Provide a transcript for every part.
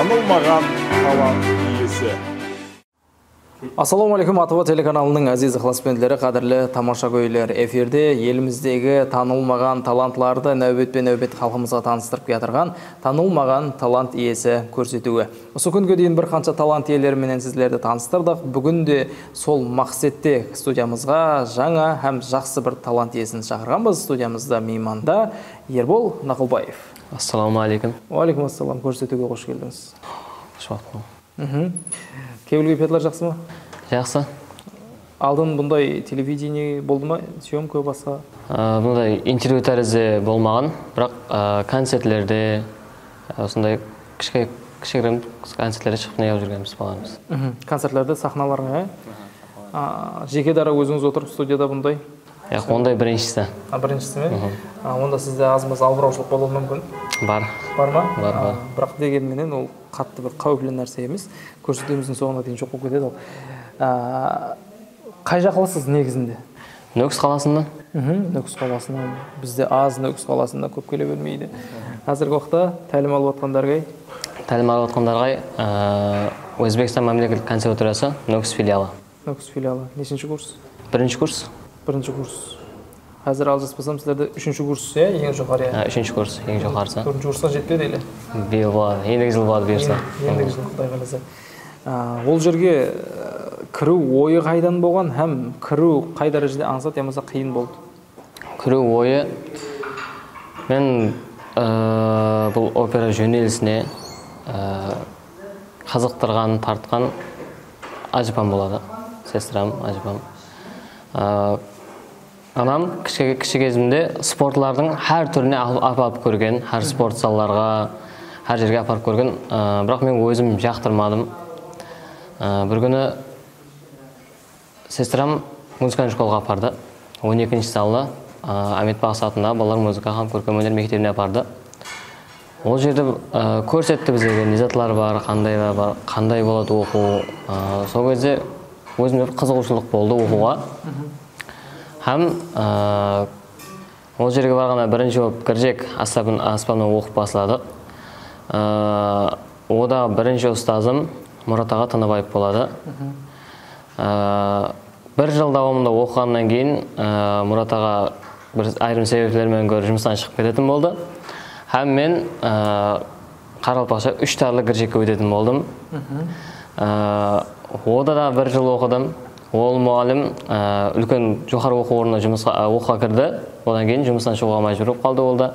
танылмаған талант иесі. Ассалаумағалейкум, АТВ телеканалының әзиз ықыласпенділері, қадірлі тамаша көйлер. Эфирде еліміздегі танылмаған талантларды нәубет халқымызға таныстырып кетірген танылмаған талант иесі көрсетуі. Осы күнге дейін бір қанша талант иелеріменен сіздерді таныстырдық. Бүгін де сол мақсатте студиямызға жаңа һәм жақсы бір талант иесін шақырғанбыз. Студиямызда мейманда Ербол Нақылбаев. Ассалаумағалейкум. Уағалейкум ассалам, көрсетуге қош келдіңіз. Шуақпын. Кебілге петлер жақсы ма? Жақсы. Алдын бұндай телевидение болды ма? Съемка басқа? Бұндай интервью тәрізі болмаған, бірақ концертлерде, осындай кішігірім концертлерде шығып неғып жүргенбіз болғанбыз. Концертлерде, сахналарға? Жеке дара өзіңіз отырып студияда бұндай? Ондай біріншісі. Біріншісі ме? Онда сізде азымыз албыраушылық болуы мүмкін? Бар. Бар ма? Бар. Бірақ дегенменен ол қатты бір қауіплі нәрсе емес. Көрсетуіміздің соңына дейін жоқ болып кетеді ол. Қай жақлысыз негізінде? Нөкіс қаласында. Нөкіс қаласынан. Бізде аз Нөкіс қаласында көп келе бермейді. Қазіргі уақытта тәлім алып жатқандарға? Тәлім алып жатқандарға Өзбекстан мемлекеттік консерваториясы Нөкіс филиалы. Нөкіс филиалы. Нешінші курс? Бірінші курс. Бірінші курс. Қазір алжаспасам, сіздерді үшінші курс, ең жоғары? Үшінші курс, ең жоғарысы. Төртінші курсқа жетпеді елі? Биыл болады, ендігі жыл болады бұйырса. Ендігі жыл, Құдай қаласа. Ол жерге кіру ойы қайдан болған, һәм кіру қай дәрежеде аңсат, ямаса қиын болды? Кіру ойы, мен бұл опера жөнелісіне қызықтырған, тартқан ажыпам болады. Сестрам, ажыпам. Анам кіші кезімде спортлардың әр түріне апарып көрген, әр спорт залларға, әр жерге апарып көрген, бірақ мен өзім жақтырмадым. Бір күні сестрам музыканы школға апарды. 12-ші залы Ахмет Бақсы атындағы балалар музыка һәм көркем өнер мектебіне апарды. Ол жерде көрсетті бізге незатлар бар, қандай болады оқу. Сол кезде өзімде қызығушылық болды оқуға. Һәм ол жерге барғанда бірінші болып кіржек аспабын оқып басыладық. Ода бірінші ұстазым Мұрат аға Тыныбаев болады. Бір жыл давамында оқығаннан кейін Мұрат аға бір айрым себептермен көріп жұмыстан шығып кететін болды. Һәм мен Қарақалпақша 3 тарлы кіржекке өтетін болдым. Ода да бір жыл оқыдым. Ол мұғалім үлкен жоғары оқу орнына оқуға кірді. Одан кейін жұмыстан шығуға мәжбүр болып қалды ол да.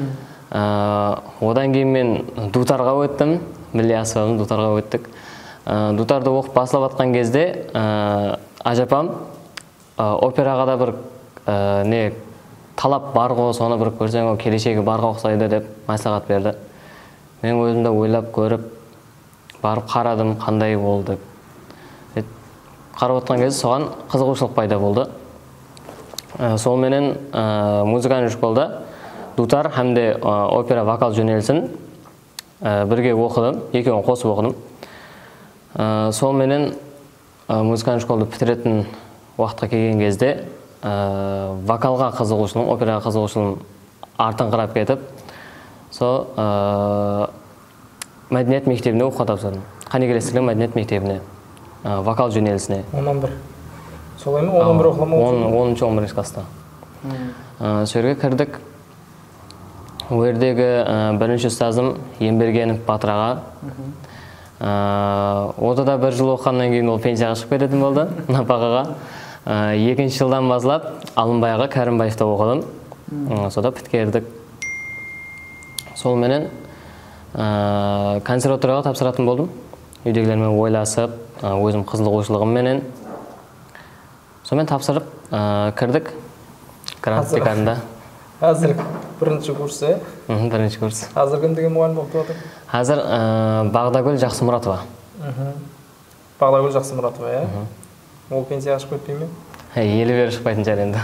Одан кейін мен дутарға өттім. Милли аспабым дутарға өттік. Дутарды оқып басылып жатқан кезде ажапам операға да бір талап бар ғой, соны бір көрсең, келешегі барға ұқсайды деп мәслихат берді. Мен өзімді ойлап көріп, барып қарадым, қандай болды. Қарап отқан кезде соған қызығушылық пайда болды. Сол менен музыканы школда дутар һәмде опера вокал жөнелісін бірге оқыдым, екеуін қосып оқыдым. Сол менен музыканы школды бітіретін уақытқа келген кезде вокалға қызығушылығым, операға қызығушылығым артыңқырап кетіп, сол мәдениет мектебіне оқуға тапсырдым. Қанегелестілік мәдениет мектебіне. Вокал жөнелісіне. 11. Солай ма? 11 оқылама? 10-11 класста. Сөйерге кірдік. Өрдегі бірінші ұстазым Ембергенов Батыр аға. Ода да бір жыл оқығаннан кейін ол пенсияға шығып кететін болды, Напағаға. Екінші жылдан басылап Алынбай аға Кәрімбаевта оқыдым. Сода біткердік. Сол менен консерваторияға тапсыратын болдым. Үйдегілермен ойласып, өзім қызығушылығым менен. Сонымен тапсырып кірдік грантикарында. Қазір бірінші курс, Бірінші курс. Қазір кім деген мұғалім болып жатыр? Қазір Бағдагүл Жақсымұратова. Бағдагүл Жақсымұратова, Ол пенсияға шығып кетпей ме? Елі бері шықпайтын жар енді.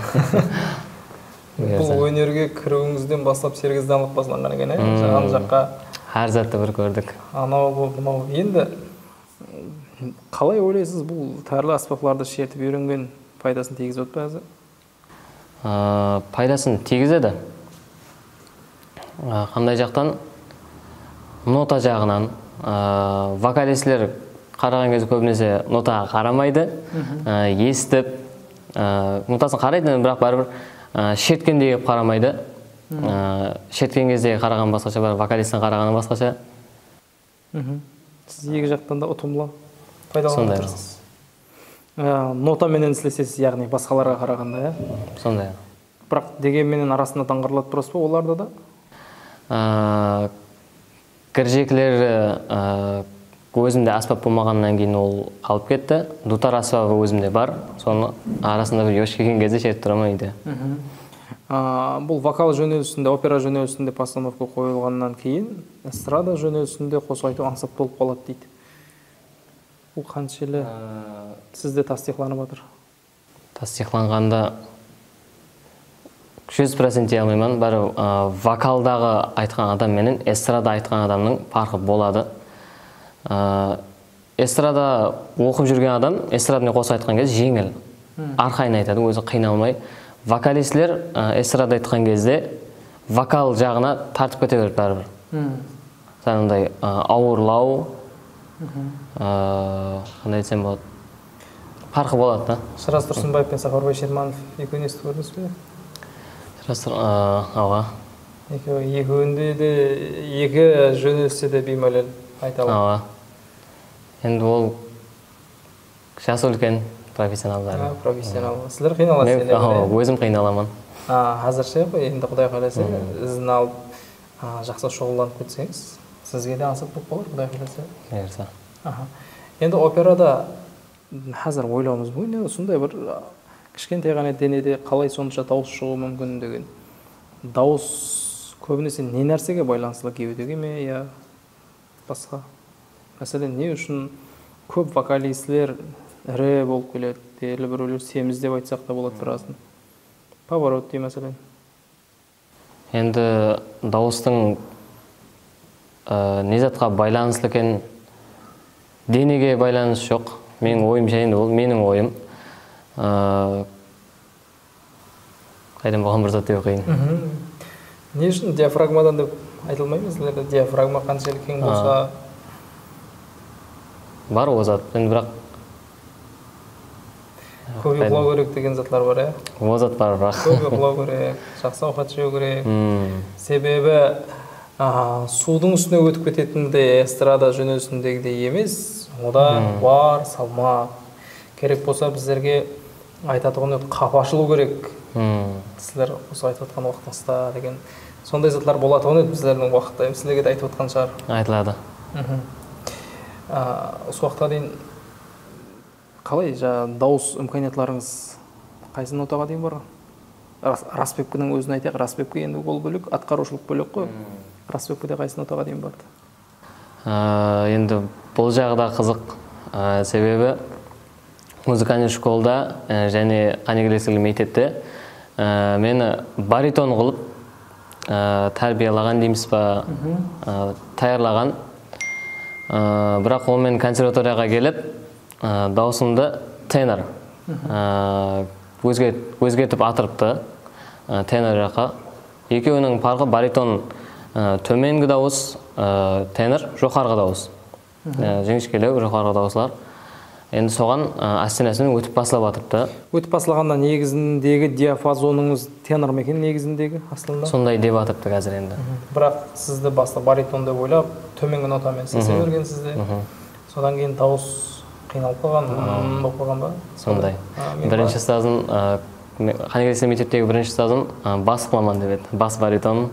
Бұл өнерге кіруіңізден бастап серігізден басылған екен, Жаған жаққа. Әр затты бір көрдік. Анау болды, мынау. Енді қалай ойлайсыз, бұл тәрлі аспаптарды шертіп үйренген пайдасын тигізіп өтпе әзір? Пайдасын тигізеді. Қандай жақтан? Нота жағынан, вокалистлер қараған кезде көбінесе нотаға қарамайды, естіп, нотасын қарайды, бірақ бәрібір шерткенде келіп қарамайды. Шерткен кезде қараған басқаша, бәрі вокалисттің қарағаны басқаша. Сіз екі жақтан да ұтымлы пайдаланып отырсыз. Нотаменен істесесіз, яғни басқаларға қарағанда, иә? Сондай. Бірақ дегенменен арасында таңғарылады тұрасыз ба оларда да? Кіржекілер өзімде аспап болмағаннан кейін ол қалып кетті. Дутар аспабы өзімде бар. Соны арасында бір еш келген кезде шертіп тұрамын үйде. Бұл вокал жөнелісінде, опера жөнелісінде постановка қойылғаннан кейін эстрада жөнелісінде қосып айту ансамбль болып қалады дейді. Бұл қаншелі сізде тастиқланып жатыр? Тастиқланғанда 100% дей алмаймын. Бәрі вокалдағы айтқан адам менен эстрада айтқан адамның farқы болады. Эстрада оқып жүрген адам эстраданы қоса айтқан кезде жеңіл, арқайын айтады, өзі қиналмай. Вокалистлер эстрада айтқан кезде вокал жағына тартып кете береді бәрібір. Сондай ауырлау, қандай айтсам болады, farқы болады да. Шырас Тұрсынбаев пен Сапарбай Шерманов екеуін естіп көрдіңіз бе? Екеуінде де екі жөнелісте де беймәлел айта алады. Енді ол жас үлкен профессионалдар. Профессионал. Сіздер қиналасыз? Өзім қиналамын. Қазірше ғой, енді Құдай қаласа ізін алып жақсы шұғылданып кетсеңіз, сізге де ансамбль болып қалар, Құдай қаласа. Бұйырса. Енді операда қазір ойлауымыз бұл, сондай бір кішкентай ғана денеде қалай сонша дауыс шығуы мүмкін деген. Дауыс көбінесе не нәрсеге байланысты, кеудеге ме, я басқа? Мәселен, не үшін көп вокалистлер ірі болып келеді, дерлі біреулер семіз деп айтсақ та болады біразын. Поворот дей мәселен. Енді дауыстың не затқа байланысты екен, денеге байланыс жоқ. Менің ойым жайында ол, менің ойым. Қайдан болған бір зат деп қиын. Не үшін диафрагмадан деп айтылмаймыз? Диафрагма қаншалық кең болса бар о зат, енді бірақ көп ұйықтау керек деген затлар бар, иә? О зат бар, бірақ көп ұйықтау керек, жақсы ауқат жеу керек. Себебі судың үстіне өтіп кететіндей эстрада жөнелісіндегідей емес, ода бар салмақ керек болса біздерге айтатұғын қапы ашылу керек. Сіздер осы айтып отқан уақытыңызда деген сондай затлар болатұғын еді біздердің уақытта, сіздерге де айтып отқан шығар. Айтылады. Осы уақытқа дейін қалай дауыс имканиятларыңыз қайсы нотаға дейін барған? Распевкінің өзін айтайық, распевка енді ол бөлек, атқарушылық бөлек қой. Распевкада қайсы нотаға дейін барды? Енді бұл жағы да қызық, себебі музыкальный школда және Қанегелесілі мектепте мені баритон қылып тәрбиелаған дейміз ба, таярлаған. Бірақ ол мен консерваторияға келіп, даусымды тенор өзгертіп атырыпты, тенор жаққа. Екеуінің парқы баритон төменгі дауыс, тенор жоғарғы дауыс. Жіңішкелеу жоғарғы дауыслар. Енді соған астенасымен өтіп басылап атырыпты. Өтіп басылағанда негізіндегі диапазоныңыз тенор ма екен негізіндегі асылында? Сондай деп атырыпты қазір енді. Бірақ сізді баста баритон деп ойлап, төменгі нотамен сесе берген сізде. Содан кейін дауыс қиналып қалған, болып қалған ба? Сондай. Бірінші ұстазым, Қанегелесілі мектептегі бірінші ұстазым бас қыламан деп еді, бас баритон.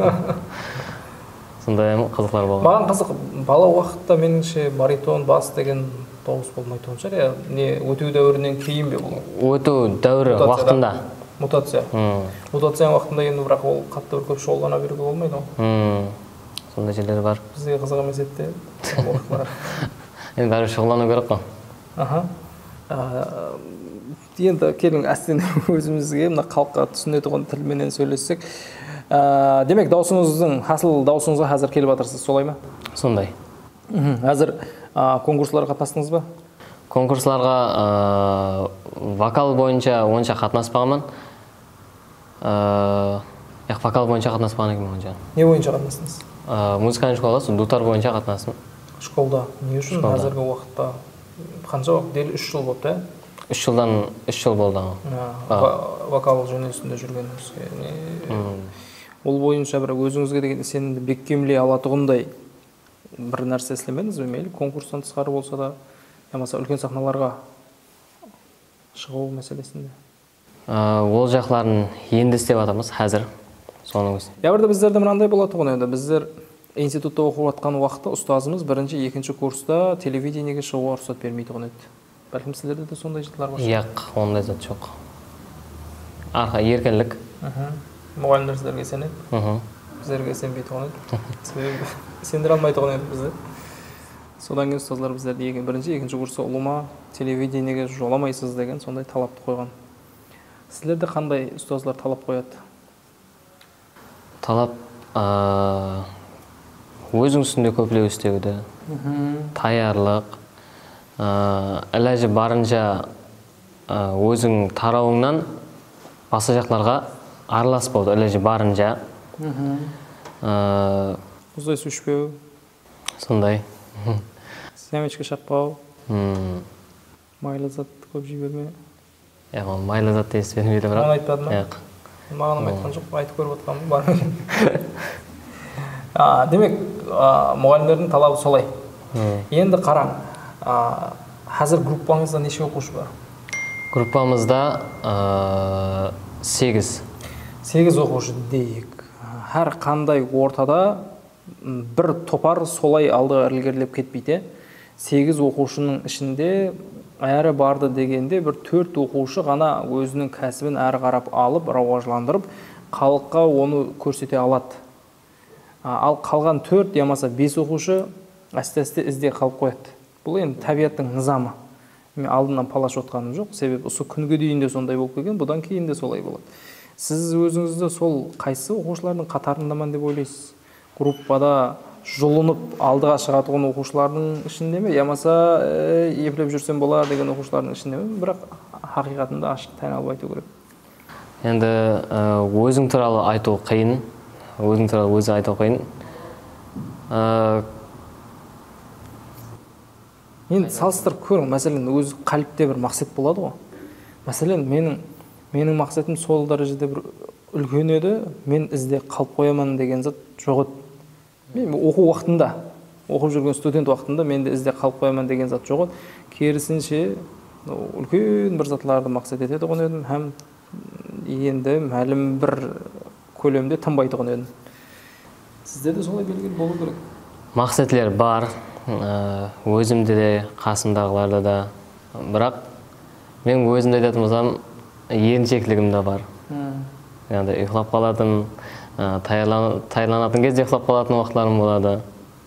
Сондай қызықлар болған. Маған қызық, бала уақытта меніңше баритон, бас деген дауыс болмайтын шығар, не өту дәуірінен кейін бе бұл? Өту дәуірі уақытында. Мутация. Мутацияның уақытында енді бірақ ол қатты бір көп шұғылдана беруге болмайды ғой. Сондай жерлер бар. Бізге қызық емес еді. Енді бәрі шұғылдану керек қой. Енді келің әстен өзімізге мына халыққа түсінетұғын тілменен сөйлессек. Демек, даусыңыздың, асыл даусыңызға қазір келіп жатырсыз, солай ма? Сондай. Қазір конкурсларға қатынастыңыз ба? Конкурсларға вокал бойынша онша қатынаспағанмын. Вокал бойынша қатынаспаған екенмін онша. Не бойынша қатынастыңыз? Музыкальный школада дутар бойынша қатынастым. Школда не үшін қазіргі уақытта қанша уақыт дел 3 жыл болды, 3 жылдан 3 жыл болды. Вокал жөнесінде жүргеніңізге. Ол бойынша бір өзіңізге деген сенімді бекемлей алатұғындай бір нәрсе істемедіңіз бе? Мейлі конкурстан тысқары болса да, болмаса үлкен сахналарға шығу мәселесінде. Ол жақларын енді істеп жатырмыз қазір. Соның өзі. Бірде біздерде мынандай болатұғын еді. Біздер институтта оқып жатқан уақытта ұстазымыз бірінші, екінші курста телевидениеге шығуға рұқсат бермейтұғын еді. Бәлкім сіздерде де сондай жылдар бар. Жоқ, ондай зат жоқ. Арқа еркінлік. Мұғалімдер сіздерге сенеді. Біздерге сенбейтұғын еді. Себебі сендіре алмайтұғын еді бізді. Содан кейін ұстазлар біздерді бірінші, екінші курста ұлыма телевидениеге жоламайсыз деген сондай талапты қойған. Сіздерде қандай ұстазлар талап қояды? Талап өзің үстінде көплеу істеуді, таярлық, іләжі барынша өзің тарауыңнан баса жақларға араласпауды, іләжі барынша. Ұзай сүшпеу. Сондай. Сәмешке шақпау. Майлы зат көп жіберме. Майлы зат тез бермейді бірақ. Маған айтпады ма? Маған айтқан жоқ, айтып көріп отқанмын, бар ма? Демек, мұғалімдердің талабы солай. Енді қараң, қазір группаңызда неше оқушы бар? Группамызда 8. 8 оқушы дейік. Әр қандай ортада бір топар солай алдыға ілгерілеп кетпейді. 8 оқушының ішінде әрі барды дегенде бір 4 оқушы ғана өзінің кәсібін әрі қарап алып, рауажландырып, халыққа оны көрсете алады. Ал қалған 4, ямаса 5 оқушы әсте-әсте ізде қалып қояды. Бұл енді табиаттың нызамы. Мен алдынан палаш отқаным жоқ, себебі осы күнге дейін де сондай болып келген, бұдан кейін де солай болады. Сіз өзіңізді сол қайсы оқушылардың қатарындамын деп ойлайсыз? Группада жұлынып алдыға шығатығын оқушылардың ішінде ме, ямаса еплеп жүрсем болар деген оқушылардың ішінде ме? Бірақ хақиқатында ашық тайналып айту керек. Енді өзің туралы айту қиын. Өзің туралы өзі айту қиын. Енді салыстырып көрің, мәселен, өзі қаліпте бір мақсат болады ғой. Мәселен, менің мақсатым сол дәрежеде бір үлкен еді, мен ізде қалып қоямын деген зат жоқ еді. Мен оқу уақытында, оқып жүрген студент уақытында менде ізде қалып қоямын деген зат жоқ еді. Керісінше, үлкен бір затларды мақсат етеді ғой едім, һәм енді мәлім бір көлемде тынбайды ғой едім. Сізде де солай белгілі болу керек. Мақсатлер бар, өзімде де, қасымдағыларда да. Бірақ мен өзімде айтатын болсам, еріншектілігім де бар. Яғни ұйықтап қалатын, тайланатын кезде ұйықтап қалатын уақытларым болады.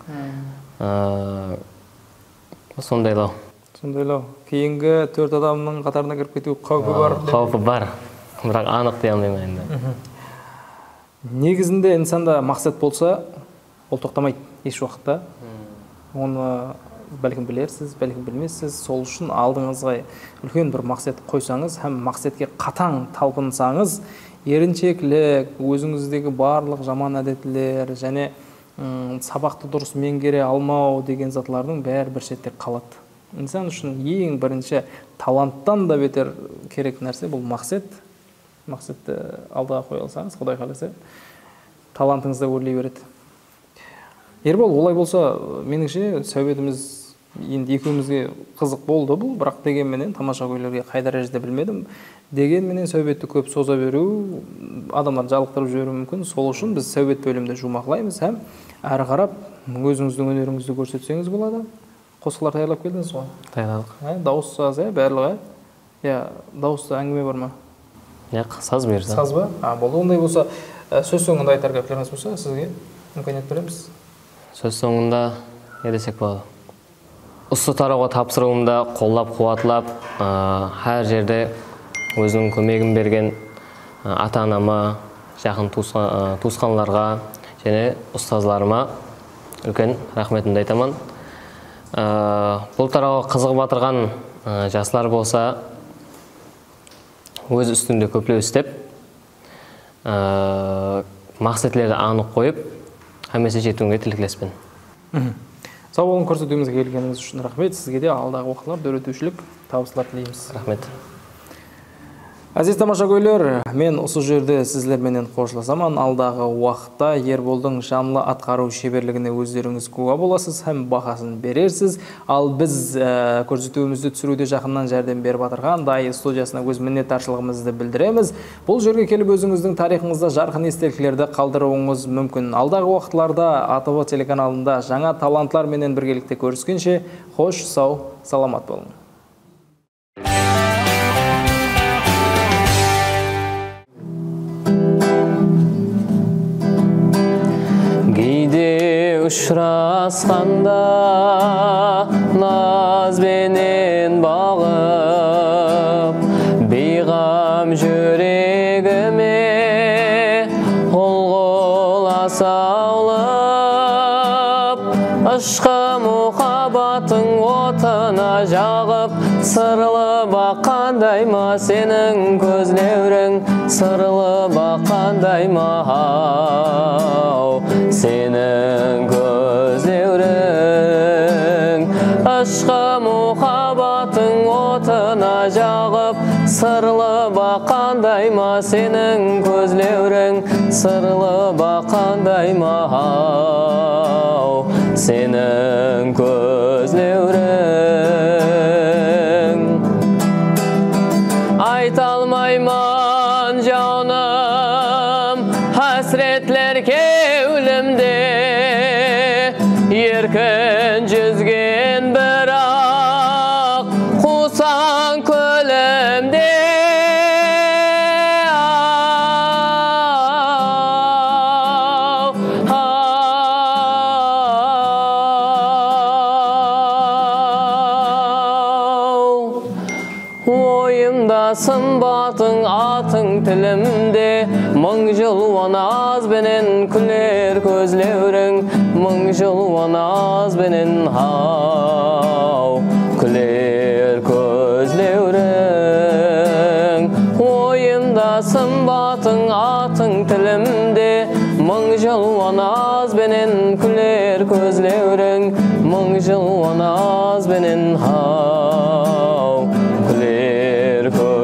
Сондайлау. Сондайлау. Кейінгі 4 адамның қатарына кіріп кету қаупі бар. Қаупі бар, бірақ анық дей алмаймын енді. Негізінде инсанда мақсат болса, ол тоқтамайды еш уақытта. Оны бәлкім білерсіз, бәлкім білмейсіз. Сол үшін алдыңызға үлкен бір мақсат қойсаңыз, һәм мақсатқа қатаң талпынсаңыз, еріншектілік, өзіңіздегі барлық жаман әдеттер және сабақты дұрыс меңгере алмау деген затлардың бәрі бір шетте қалады. Инсан үшін ең бірінші таланттан да бетер керек нәрсе бұл мақсат. Мақсатты алдыға қоя алсаңыз, Құдай қаласа, талантыңыз да өрлей береді. Ербол, олай болса, меніңше сәуетіміз енді екеумізге қызық болды бұл, бірақ дегенменен тамаша көйлерге қай дәрежеде білмедім. Дегенменен сәуетті көп соза беру, адамдар жалықтырып жіберуі мүмкін. Сол үшін біз сәует бөлімде жұмақлаймыз, һәм әрі қарап өзіңіздің өнеріңізді көрсетсеңіз болады. Қосқылар таярлап келдіңіз ғой? Таярлық. Дауыс саз, барлығы. Дауыста әңгіме бар ма? Саз берді. Саз ба? Болды. Ондай болса, сөз соңында айтар кәпілеріңіз болса, сізге мүмкіндік береміз. Сөз соңында не десек болады? Ұсы тарауға тапсыруымда қолдап қуатлап, әр жерде өзінің көмегін берген ата-анама, жақын туысқанларға және ұстазларыма үлкен рахметімді айтамын. Бұл тарауға қызығып батырған жастар болса, өз үстінде көплеу істеп, мақсатлерді анық қойып, әмесе жетуіңге тілектеспін. Сау болың, көрсетуімізге келгеніңіз үшін рахмет. Сізге де алдағы уақытларда өтушілік табыстар тілейміз. Рахмет. Әзиз тамашагөйлер, мен осы жерде сіздерменен қоштасамын. Алдағы уақытта Ерболдың жанлы атқару шеберлігіне өздеріңіз куә боласыз һәм бағасын берерсіз. Ал біз көрсетуімізді түсіруде жақыннан жәрдем беріп отырған Дай студиясына өз minnettarшылығымызды білдіреміз. Бұл жерге келіп өзіңіздің тарихыңызда жарқын естеліктерді қалдыруыңыз мүмкін. Алдағы уақытларда АТV телеканалында жаңа талантлар менен біргелікте көріскенше, хош, сау, саламат болың. Ұшырасқанда назбенен бағып, бейғам жүрегіме қол-қола саулып, ұшқы мұхаббатың отына жағып, сырлы баққандай ма сенің көзлерің, сырлы баққандай ма сенің көзлерің, ұшқы мұхаббатың отына жағып, сырлы баққандай ма сенің көзлерің, сырлы баққандай ма сенің көзлерің. Айта алмаймын жаным, hasretler kevlimde, еркін жүзген бірақ құсан көлімде. Ойымда сымбатың атың тілімде, мың жыл аз бенен күлер көзлерің, мың жыл аз бенен күлер көзлерің. Ойымда сымбатың атың тілімде, мың жыл аз бенен күлер көзлерің, мың жыл аз бенен күлер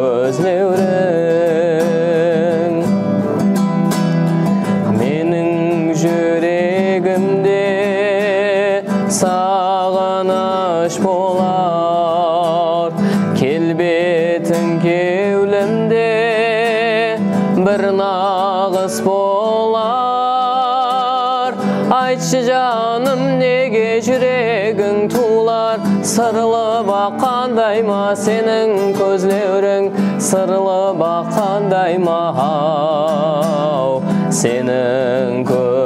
көзлерің. Менің жүрегімде сағыныш болар, келбетің кеулімде бір нағыз болар. Айтшы жаным, неге жүрегің тулар, сырлы баққандай ма сенің көзлерің, сырлы баққандай ма сенің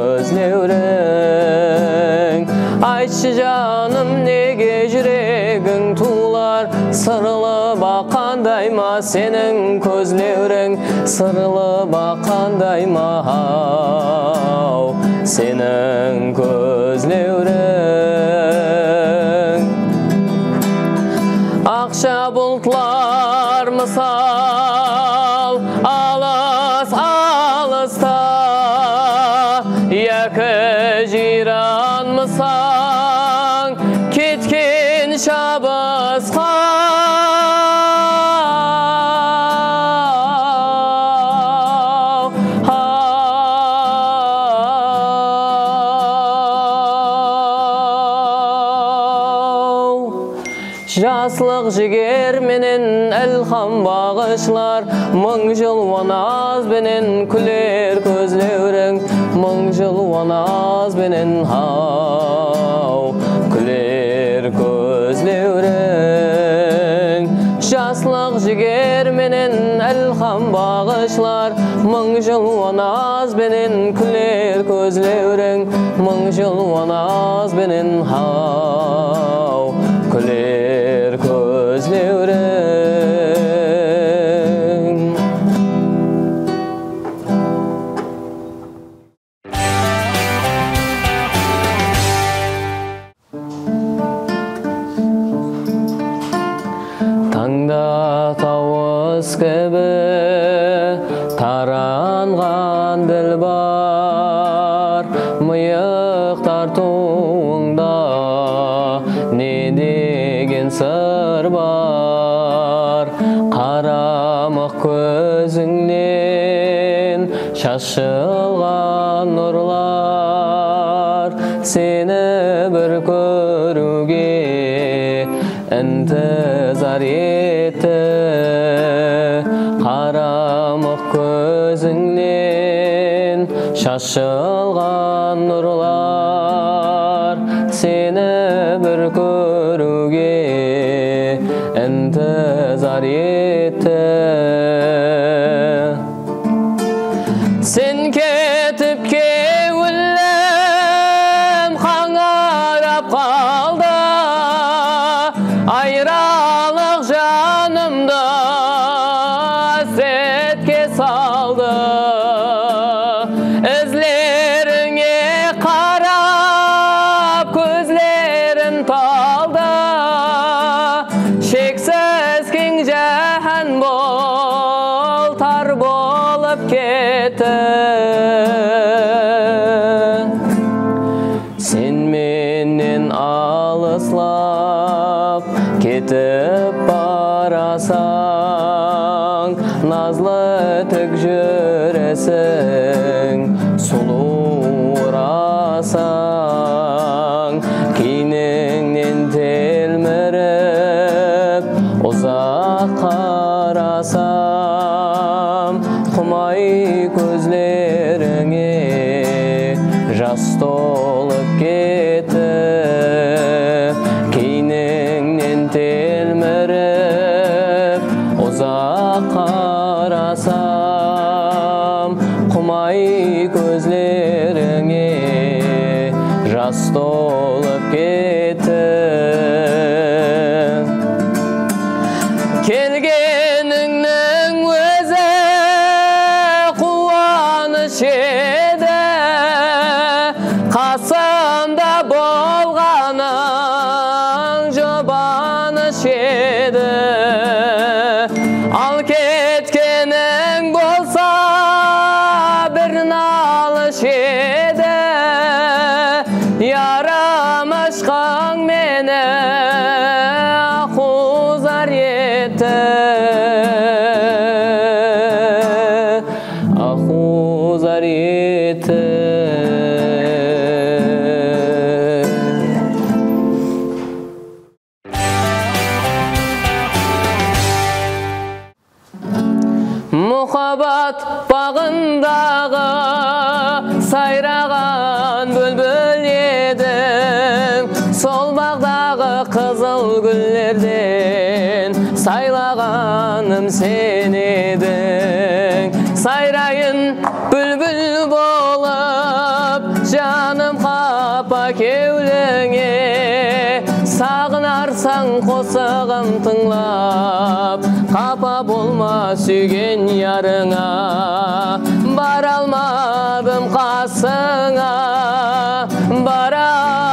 көзлерің. Айтшы жаным, неге жүрегің тулар, сырлы баққандай ма сенің көзлерің, сырлы баққандай ма сенің көзлерің. Ақша бұлтлар мысал алыс алыста, екі жиран мысаң кеткен шабысқа. Жаслық жігер менен әлхам бағышлар, мың жыл аз бенен күлер көзлерің, мың жыл аз бенен күлер көзлерің. Жаслық жігер менен әлхам бағышлар, мың жыл аз бенен күлер көзлерің, мың жыл аз бенен күлер көзлерің. Таңда тауыз кебі таранған діл бар, миық тартуыңда sır var, qaramıq көзіңнен шашылған нұрлар, сені бір көруге intizar etti. Qaramıq көзіңнен шашылған нұрлар, сені бір көруге intizar etti. Sen ketip kewillem қаңырап қалды, айралық жанымды hasretке салды. Izlerine қарап көзлерім талды, шексіз кең жаһан бол тар болып кетті. Sen menden alыslап кетіп барасаң, назлы тік жүресің, сұлурасаң, кейніңнен телміріп ұзақ қарасам, құмай көзлеріңе жас толып кетті. Кейніңнен телміріп ұзақ қарасам, құмай көзлеріңе жас толып кетті. Келгеніңнің өзі қуаныш еді, қасымда болғаның жұбаныш еді. Ал кеткенің болса бір налыш еді, ярым ашқаң мені ақузар етті. Ақузар етті. Мұхаббат бағындағы сайраған бүлбүл едің, сол бағдағы қызыл гүлдерден сайлағаным сен едің. Сайрайын бүлбүл болып, жаным қапа кеуліңе, сағынарсаң қосығым тыңлап, қапа болма сүйген ярыңа. Бара алмадым қасыңа, бара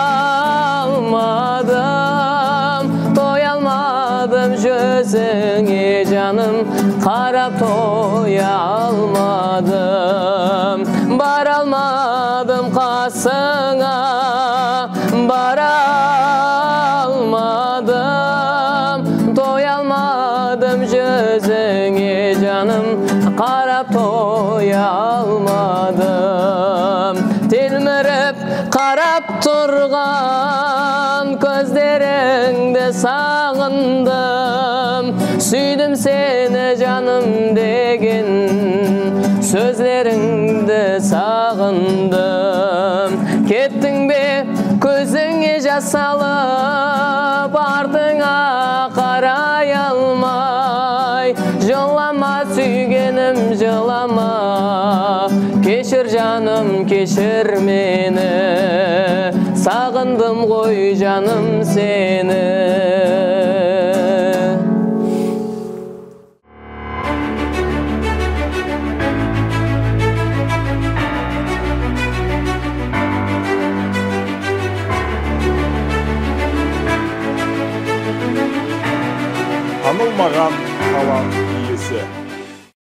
алмадым, тоя алмадым жүзіңе, жаным қарап тоя алмадым. Бара алмадым қасыңа, бара алмадым, тоя алмадым жүзіңе, жаным қарап тоя алмадым. Телміріп қарап тұрған көздеріңді сағындым, сүйдім сені жаным деген сөздеріңді сағындым. Кеттің бе көзіңе жас алып, артыңа қарай алмай, жылама сүйгенім жылама, кешір жаным кешір мені, сағындым ғой жаным сені. Tanılmagan talant iyisi.